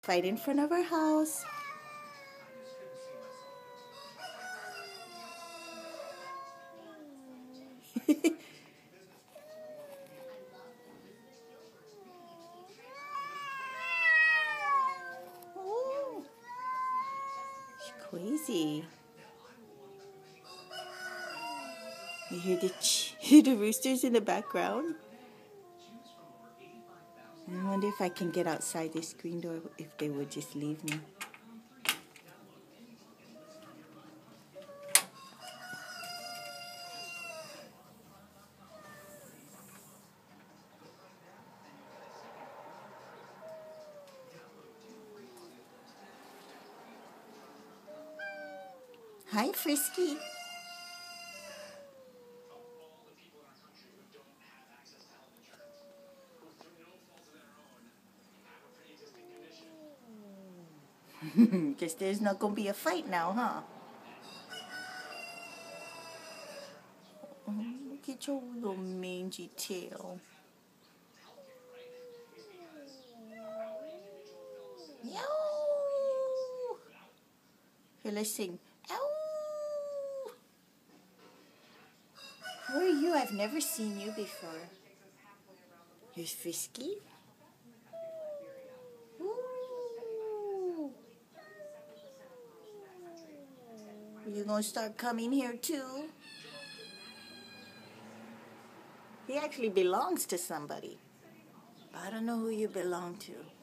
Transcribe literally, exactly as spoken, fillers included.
Right in front of our house. Oh, she's crazy. You hear the ch hear the roosters in the background? I wonder if I can get outside this screen door, if they would just leave me. Hi, Frisky. Guess there's not going to be a fight now, huh? Oh, look at your little mangy tail. Meow. Here, let's sing. Ow. Who are you? I've never seen you before. Here's Frisky. Ooh. You gonna start coming here too? He actually belongs to somebody. I don't know who you belong to.